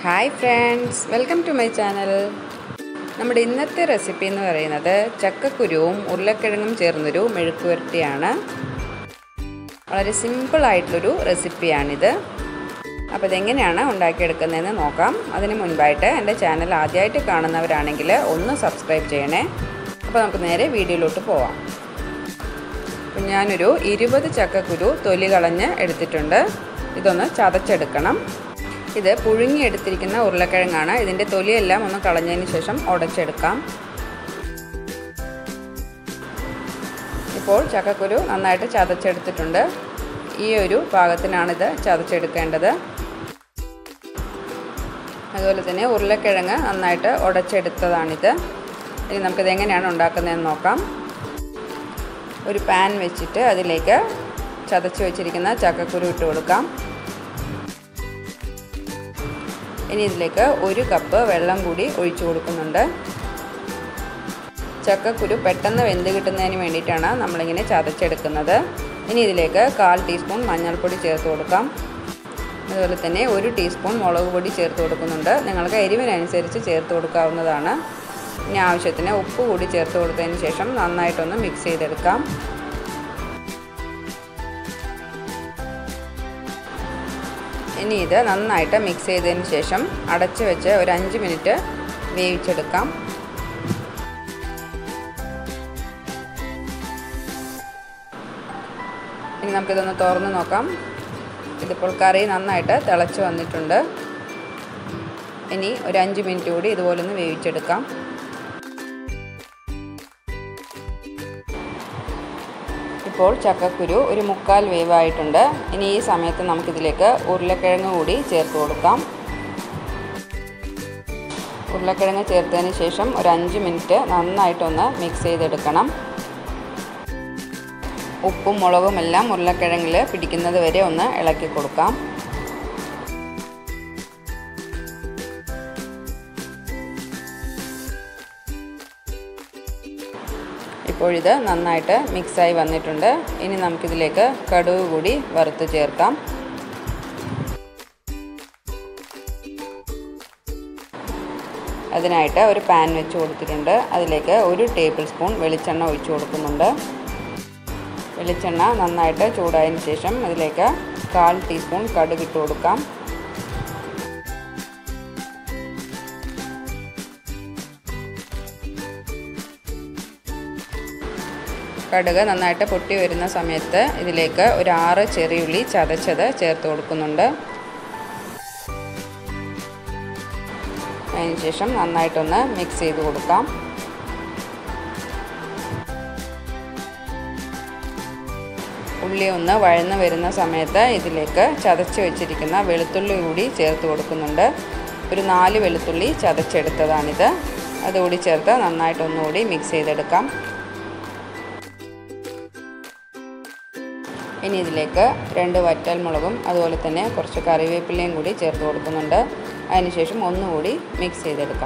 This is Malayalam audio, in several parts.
Hi friends, welcome to my channel. നമ്മുടെ ഇന്നത്തെ റെസിപ്പി എന്ന് പറയുന്നത് ചക്കക്കുരുവും ഉരുളക്കിഴങ്ങും ചേർന്നൊരു മെഴുക്ക് പുരട്ടിയാണ്. വളരെ സിമ്പിളായിട്ടുള്ളൊരു റെസിപ്പിയാണിത്. അപ്പോൾ ഇതെങ്ങനെയാണ് ഉണ്ടാക്കിയെടുക്കുന്നതെന്ന് നോക്കാം. അതിന് മുൻപായിട്ട് എൻ്റെ ചാനൽ ആദ്യമായിട്ട് കാണുന്നവരാണെങ്കിൽ ഒന്ന് സബ്സ്ക്രൈബ് ചെയ്യണേ. അപ്പോൾ നമുക്ക് നേരെ വീഡിയോയിലോട്ട് പോവാം. അപ്പോൾ ഞാനൊരു 20 ചക്കക്കുരു തൊലി കളഞ്ഞ് എടുത്തിട്ടുണ്ട്. ഇതൊന്ന് ചതച്ചെടുക്കണം. ഇത് പുഴുങ്ങിയെടുത്തിരിക്കുന്ന ഉരുളക്കിഴങ്ങാണ്. ഇതിൻ്റെ തൊലിയെല്ലാം ഒന്ന് കളഞ്ഞതിന് ശേഷം ഉടച്ചെടുക്കാം. ഇപ്പോൾ ചക്കക്കുരു നന്നായിട്ട് ചതച്ചെടുത്തിട്ടുണ്ട്. ഈ ഒരു പാകത്തിനാണിത് ചതച്ചെടുക്കേണ്ടത്. അതുപോലെ തന്നെ ഉരുളക്കിഴങ്ങ് നന്നായിട്ട് ഉടച്ചെടുത്തതാണിത്. ഇനി നമുക്കിത് എങ്ങനെയാണ് ഉണ്ടാക്കുന്നതെന്ന് നോക്കാം. ഒരു പാൻ വെച്ചിട്ട് അതിലേക്ക് ചതച്ച് വെച്ചിരിക്കുന്ന ചക്കക്കുരു ഇട്ട് കൊടുക്കാം. ഇനി ഇതിലേക്ക് 1 കപ്പ് വെള്ളം കൂടി ഒഴിച്ചു കൊടുക്കുന്നുണ്ട്. ചക്കക്കുരു പെട്ടെന്ന് വെന്ത് കിട്ടുന്നതിന് വേണ്ടിയിട്ടാണ് നമ്മളിങ്ങനെ ചതച്ചെടുക്കുന്നത്. ഇനി ഇതിലേക്ക് 1/4 ടീസ്പൂൺ മഞ്ഞൾപ്പൊടി ചേർത്ത് കൊടുക്കാം. അതുപോലെ തന്നെ 1 ടീസ്പൂൺ മുളക് പൊടി ചേർത്ത് കൊടുക്കുന്നുണ്ട്. നിങ്ങൾക്ക് എരിവിനനുസരിച്ച് ചേർത്ത് കൊടുക്കാവുന്നതാണ്. ഇനി ആവശ്യത്തിന് ഉപ്പ് കൂടി ചേർത്ത് കൊടുത്തതിന് ശേഷം നന്നായിട്ടൊന്ന് മിക്സ് ചെയ്തെടുക്കാം. ഇനി ഇത് നന്നായിട്ട് മിക്സ് ചെയ്തതിന് ശേഷം അടച്ച് വെച്ച് ഒരു 5 മിനിറ്റ് വേവിച്ചെടുക്കാം. ഇനി നമുക്കിതൊന്ന് തുറന്ന് നോക്കാം. ഇതിപ്പോൾ കറി നന്നായിട്ട് തിളച്ച് വന്നിട്ടുണ്ട്. ഇനി ഒരു 5 മിനിറ്റ് കൂടി ഇതുപോലൊന്ന് വേവിച്ചെടുക്കാം. ഇപ്പോൾ ചക്കക്കുരു ഒരു 1/4 വേവായിട്ടുണ്ട്. ഇനി ഈ സമയത്ത് നമുക്കിതിലേക്ക് ഉരുളക്കിഴങ്ങ് കൂടി ചേർത്ത് കൊടുക്കാം. ഉരുളക്കിഴങ്ങ് ചേർത്തതിന് ശേഷം ഒരു 5 മിനിറ്റ് നന്നായിട്ടൊന്ന് മിക്സ് ചെയ്തെടുക്കണം. ഉപ്പും മുളകും എല്ലാം ഉരുളക്കിഴങ്ങിൽ പിടിക്കുന്നത് വരെ ഒന്ന് ഇളക്കി കൊടുക്കാം. ഇപ്പോഴിത് നന്നായിട്ട് മിക്സായി വന്നിട്ടുണ്ട്. ഇനി നമുക്കിതിലേക്ക് കടുക് കൂടി വറുത്ത് ചേർക്കാം. അതിനായിട്ട് ഒരു പാൻ വെച്ച് കൊടുത്തിട്ടുണ്ട്. അതിലേക്ക് 1 ടേബിൾ സ്പൂൺ വെളിച്ചെണ്ണ ഒഴിച്ചു കൊടുക്കുന്നുണ്ട്. വെളിച്ചെണ്ണ നന്നായിട്ട് ചൂടായതിന് ശേഷം അതിലേക്ക് 1/4 ടീസ്പൂൺ കടുക് ഇട്ട് കൊടുക്കാം. കടുക് നന്നായിട്ട് പൊട്ടി വരുന്ന സമയത്ത് ഇതിലേക്ക് ഒരു 6 ചെറിയുള്ളി ചതച്ചത് ചേർത്ത് കൊടുക്കുന്നുണ്ട്. അതിനുശേഷം നന്നായിട്ടൊന്ന് മിക്സ് ചെയ്ത് കൊടുക്കാം. ഉള്ളി ഒന്ന് വഴന്ന് വരുന്ന സമയത്ത് ഇതിലേക്ക് ചതച്ച് വെച്ചിരിക്കുന്ന വെളുത്തുള്ളി കൂടി ചേർത്ത് കൊടുക്കുന്നുണ്ട്. ഒരു 4 വെളുത്തുള്ളി ചതച്ചെടുത്തതാണിത്. അതുകൂടി ചേർത്ത് നന്നായിട്ടൊന്നുകൂടി മിക്സ് ചെയ്തെടുക്കാം. ഇനി ഇതിലേക്ക് 2 വറ്റൽമുളകും അതുപോലെ തന്നെ കുറച്ച് കറിവേപ്പിലയും കൂടി ചേർത്ത് കൊടുക്കുന്നുണ്ട്. അതിനുശേഷം ഒന്നുകൂടി മിക്സ് ചെയ്തെടുക്കാം.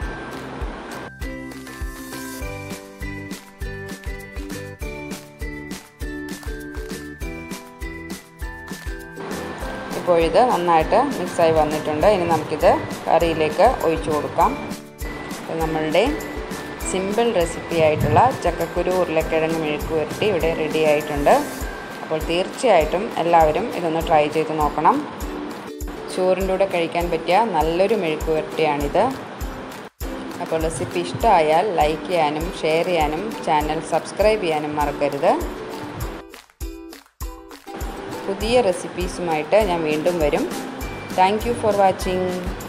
ഇപ്പോഴിത് നന്നായിട്ട് മിക്സായി വന്നിട്ടുണ്ട്. ഇനി നമുക്കിത് കറിയിലേക്ക് ഒഴിച്ചു കൊടുക്കാം. അപ്പോൾ നമ്മളുടെ സിമ്പിൾ റെസിപ്പി ആയിട്ടുള്ള ചക്കക്കുരു ഉരുളക്കിഴങ്ങ് മെഴുക്ക് പുരട്ടി ഇവിടെ റെഡി ആയിട്ടുണ്ട്. അപ്പോൾ തീർച്ചയായിട്ടും എല്ലാവരും ഇതൊന്ന് ട്രൈ ചെയ്ത് നോക്കണം. ചോറിൻ്റെ കൂടെ കഴിക്കാൻ പറ്റിയ നല്ലൊരു മെഴുക്ക് പുരട്ടിയാണിത്. അപ്പോൾ റെസിപ്പി ഇഷ്ടമായാൽ ലൈക്ക് ചെയ്യാനും ഷെയർ ചെയ്യാനും ചാനൽ സബ്സ്ക്രൈബ് ചെയ്യാനും മറക്കരുത്. പുതിയ റെസിപ്പീസുമായിട്ട് ഞാൻ വീണ്ടും വരും. Thank you for watching.